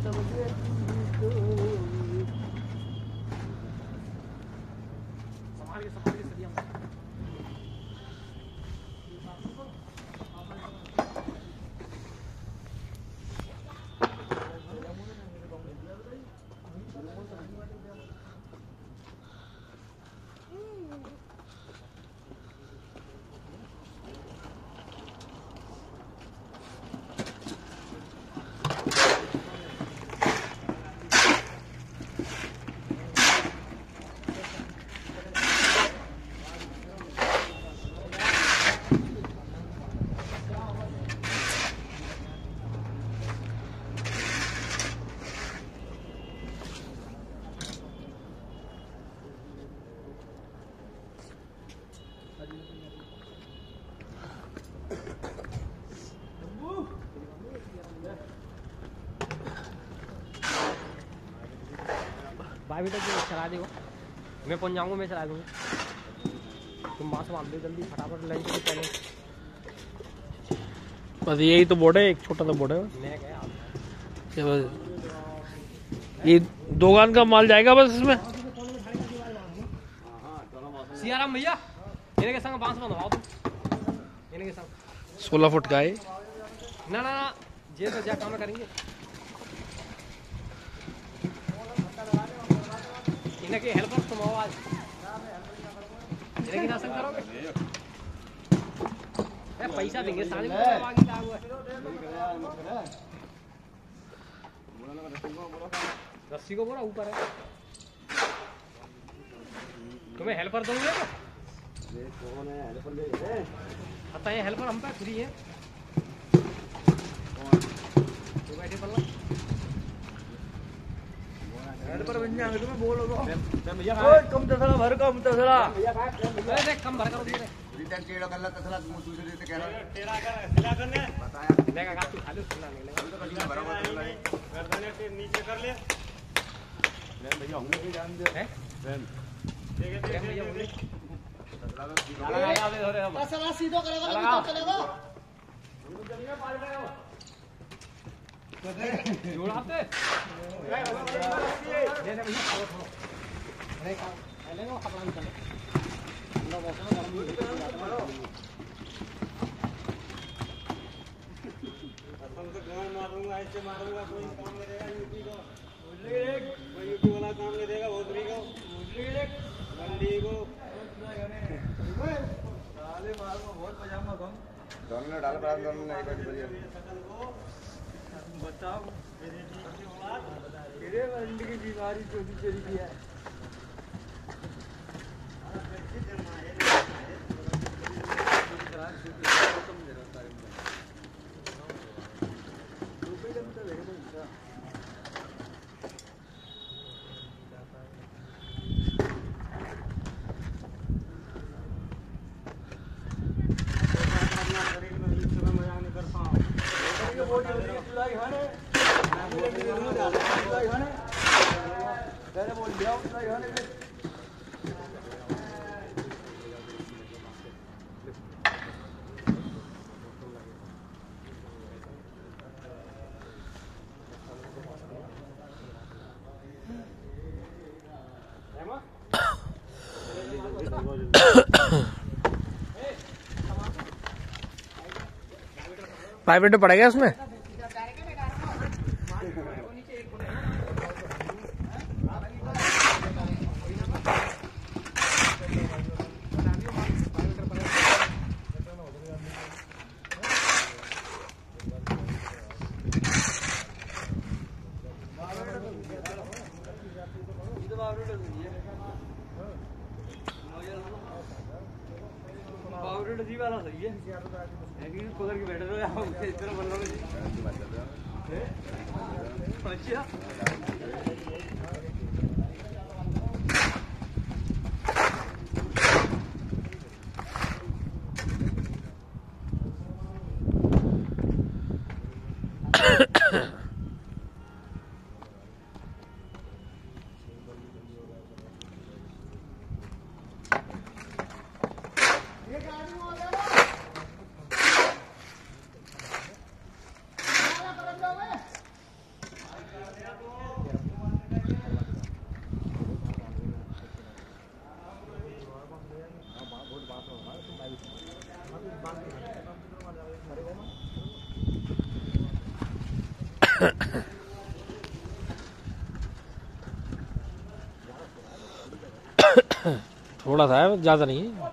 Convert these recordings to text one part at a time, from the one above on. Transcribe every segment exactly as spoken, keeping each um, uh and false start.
भाई बेटा जो चला देगा मैं पहुंच जाऊंगा, मैं चला दूंगा। तुम बांस बांध दो जल्दी फटाफट लंच के पहले। बस यही तो बोर्ड है, एक छोटा सा बोर्ड है। ये दोगान का माल जाएगा बस इसमें। सियाराम भैया इन्हें के संग बांस बंधवाओ तुम, इन्हें के संग सोलह फुट का है ना। ना ना ये तो क्या काम करेंगे इन्हें के हेल्पर तुम आओ आज, इन्हें की नासन करोगे पैसा देंगे साझे में आगे का हुआ रस्सी को बोला ऊपर है। तुम्हें हेल्पर दोगे तो कौन है हेल्पर? ले पता है हेल्पर हम पे फ्री है। तो बैठे पल्ला हेल्पर बन जाएंगे तुम्हें बोलो तो भैया ओए कम तसला भर कम तसला भैया देख कम भर करो दे रिटर्न टेढ़ा कर ला तसला तुम दूसरे देते कह रहा टेढ़ा कर सिला करने बताया लेगा का तू खाली सुनना नहीं लेगा तो कहीं बराबर कर ले गर्दन से नीचे कर ले ले भैया हमने भी जान दे हैं ठीक है ठीक है भैया बोले तसला तो लगा दे धरे हम तसला सीधा करेगा तो चलेगा हमको जमीन पार करेगा जोड़ाते ले ले भैया थोड़ा थोड़ा अरे का लेगा कपड़ा निकाल लो बस ना गरम करो अपन तो गांव मारूंगा ऐसे मारूंगा कोई काम करेगा यूपी को कोई यूपी वाला काम करेगा भोजरी को मंडी को डाले मारूंगा बहुत पजामा कम दोनों डाल पर दोनों नहीं कर बढ़िया बताओ मेरे ठीक से औलाद मेरे मंडी की बीमारी चोरी चोरी किया है प्राइवेट पड़ेगा उसमें। जी वाला सही है पकड़ के बैठे रहो इस तरह बन रहा अच्छा थोड़ा सा है, ज्यादा नहीं है।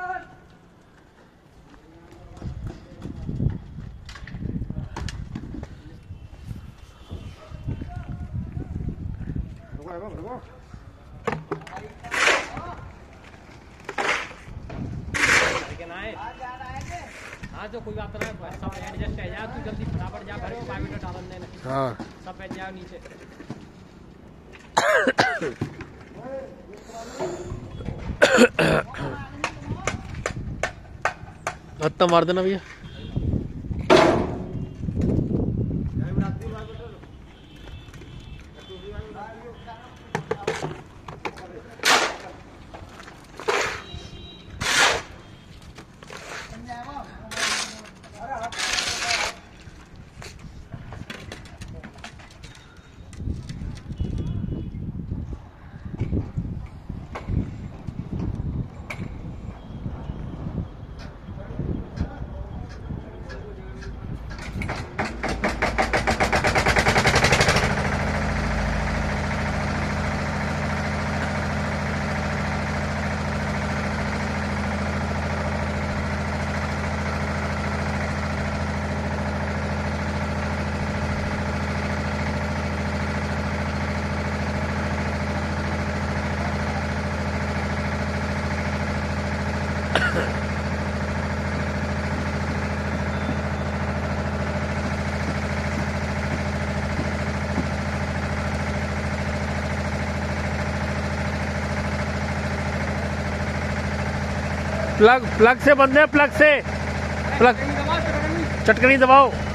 हाँ तो कोई बात नहीं, सब एडजस्ट है यार, तू जल्दी फटाफट जा भर के पानी डाल देना। हाँ सब बैठ जाओ नीचे। हत्ता मार देना भैया। प्लग प्लग से बंद है, प्लग से, प्लग चटकनी दबाओ।